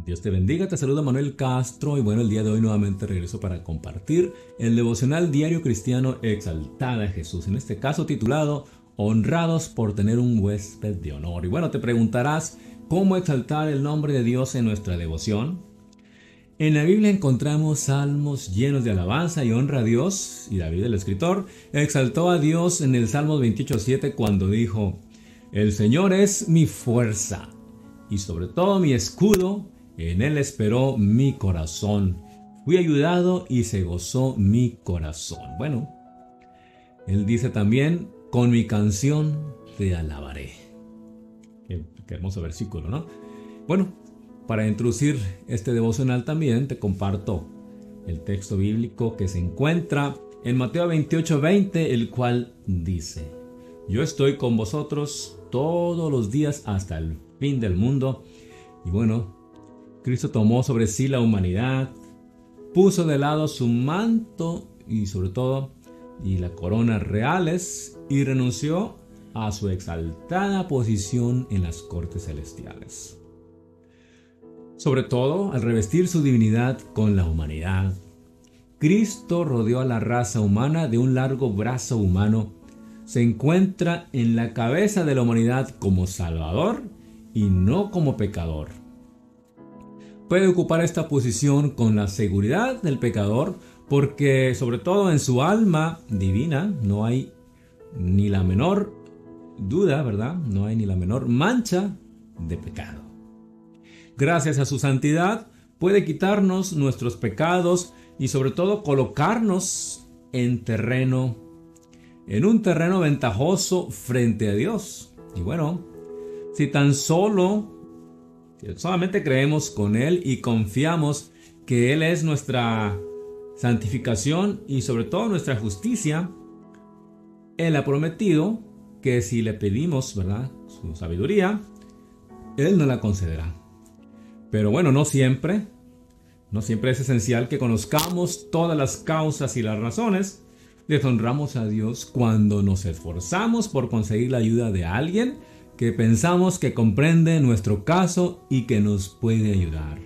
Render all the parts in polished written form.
Dios te bendiga, te saluda Manuel Castro y bueno, el día de hoy nuevamente regreso para compartir el devocional diario cristiano Exaltada a Jesús, en este caso titulado Honrados por tener un huésped de honor. Y bueno, te preguntarás cómo exaltar el nombre de Dios en nuestra devoción. En la Biblia encontramos salmos llenos de alabanza y honra a Dios, y David el escritor exaltó a Dios en el Salmo 28:7 cuando dijo: El Señor es mi fuerza y sobre todo mi escudo. En él esperó mi corazón. Fui ayudado y se gozó mi corazón. Bueno, él dice también: con mi canción te alabaré. Qué hermoso versículo, ¿no? Bueno, para introducir este devocional también te comparto el texto bíblico que se encuentra en Mateo 28:20, el cual dice: Yo estoy con vosotros todos los días hasta el fin del mundo. Y bueno, Cristo tomó sobre sí la humanidad, puso de lado su manto y sobre todo y la corona reales y renunció a su exaltada posición en las cortes celestiales. Sobre todo, al revestir su divinidad con la humanidad, Cristo rodeó a la raza humana de un largo brazo humano. Se encuentra en la cabeza de la humanidad como Salvador y no como pecador. Puede ocupar esta posición con la seguridad del pecador porque sobre todo en su alma divina no hay ni la menor duda, ¿verdad? No hay ni la menor mancha de pecado. Gracias a su santidad puede quitarnos nuestros pecados y sobre todo colocarnos en un terreno ventajoso frente a Dios. Y bueno, si solamente creemos con Él y confiamos que Él es nuestra santificación y sobre todo nuestra justicia, Él ha prometido que si le pedimos, ¿verdad?, su sabiduría, Él nos la concederá. Pero bueno, no siempre es esencial que conozcamos todas las causas y las razones. Deshonramos a Dios cuando nos esforzamos por conseguir la ayuda de alguien que pensamos que comprende nuestro caso y que nos puede ayudar.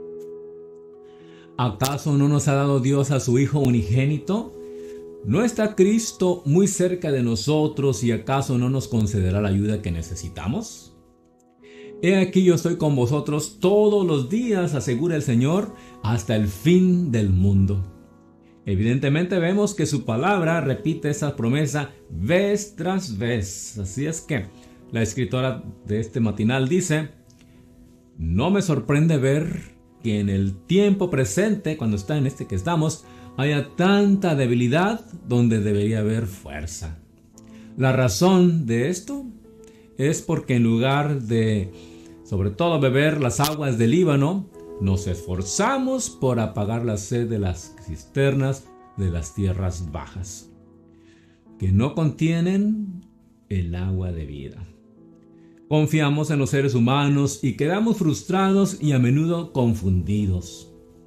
¿Acaso no nos ha dado Dios a su Hijo unigénito? ¿No está Cristo muy cerca de nosotros y acaso no nos concederá la ayuda que necesitamos? He aquí yo estoy con vosotros todos los días, asegura el Señor, hasta el fin del mundo. Evidentemente vemos que su palabra repite esa promesa vez tras vez. Así es que la escritora de este matinal dice: no me sorprende ver que en el tiempo presente, cuando está en este que estamos, haya tanta debilidad donde debería haber fuerza. La razón de esto es porque en lugar de, sobre todo, beber las aguas del Líbano, nos esforzamos por apagar la sed de las cisternas de las tierras bajas, que no contienen el agua de vida. Confiamos en los seres humanos y quedamos frustrados y a menudo confundidos.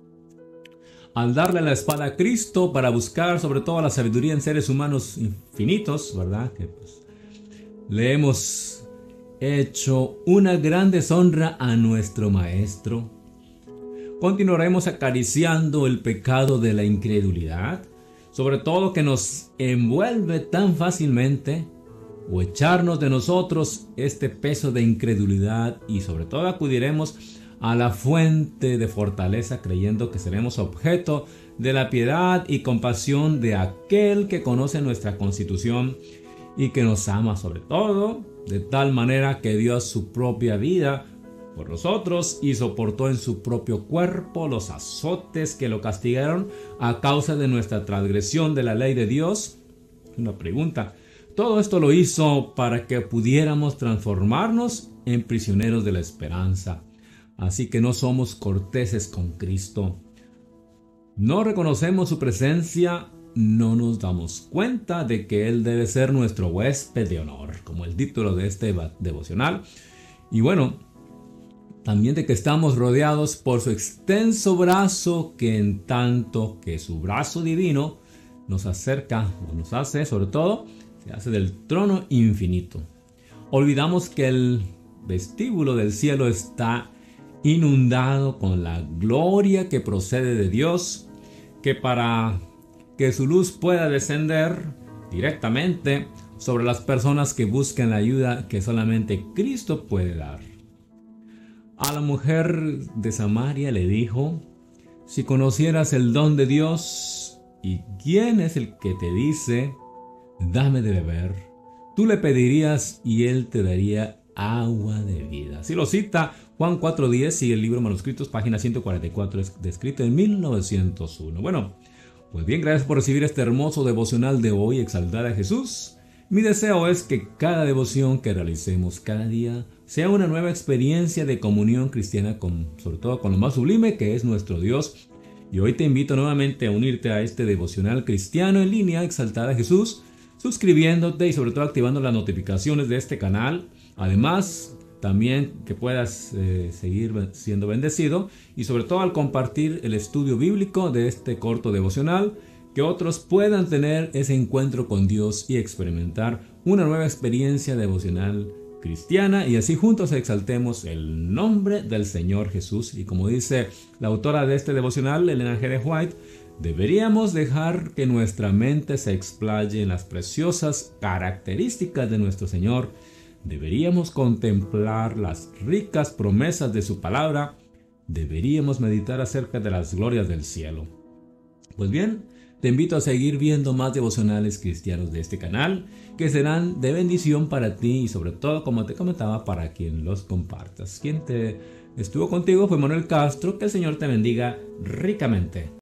Al darle la espada a Cristo para buscar sobre todo la sabiduría en seres humanos infinitos, ¿verdad?, que le hemos hecho una gran deshonra a nuestro Maestro. Continuaremos acariciando el pecado de la incredulidad, sobre todo que nos envuelve tan fácilmente, o echarnos de nosotros este peso de incredulidad y sobre todo acudiremos a la fuente de fortaleza creyendo que seremos objeto de la piedad y compasión de aquel que conoce nuestra constitución y que nos ama sobre todo, de tal manera que dio su propia vida por nosotros y soportó en su propio cuerpo los azotes que lo castigaron a causa de nuestra transgresión de la ley de Dios. Una pregunta: todo esto lo hizo para que pudiéramos transformarnos en prisioneros de la esperanza. Así que no somos corteses con Cristo. No reconocemos su presencia, no nos damos cuenta de que Él debe ser nuestro huésped de honor, como el título de este devocional. Y bueno, también de que estamos rodeados por su extenso brazo, que en tanto que su brazo divino nos acerca, o nos hace sobre todo, se hace del trono infinito. Olvidamos que el vestíbulo del cielo está inundado con la gloria que procede de Dios, que para que su luz pueda descender directamente sobre las personas que buscan la ayuda que solamente Cristo puede dar. A la mujer de Samaria le dijo: si conocieras el don de Dios y quién es el que te dice, dame de beber, tú le pedirías y él te daría agua de vida. Así lo cita Juan 4:10 y el libro Manuscritos, página 144, descrito en 1901. Bueno, pues bien, gracias por recibir este hermoso devocional de hoy, Exaltar a Jesús. Mi deseo es que cada devoción que realicemos cada día sea una nueva experiencia de comunión cristiana, sobre todo con lo más sublime que es nuestro Dios. Y hoy te invito nuevamente a unirte a este devocional cristiano en línea, Exaltar a Jesús, suscribiéndote y sobre todo activando las notificaciones de este canal. Además, también que puedas seguir siendo bendecido y sobre todo al compartir el estudio bíblico de este corto devocional, que otros puedan tener ese encuentro con Dios y experimentar una nueva experiencia devocional cristiana, y así juntos exaltemos el nombre del Señor Jesús. Y como dice la autora de este devocional, Ellen G. White, deberíamos dejar que nuestra mente se explaye en las preciosas características de nuestro Señor. Deberíamos contemplar las ricas promesas de su palabra. Deberíamos meditar acerca de las glorias del cielo. Pues bien, te invito a seguir viendo más devocionales cristianos de este canal, que serán de bendición para ti y sobre todo, como te comentaba, para quien los compartas. Quien te estuvo contigo fue Manuel Castro. Que el Señor te bendiga ricamente.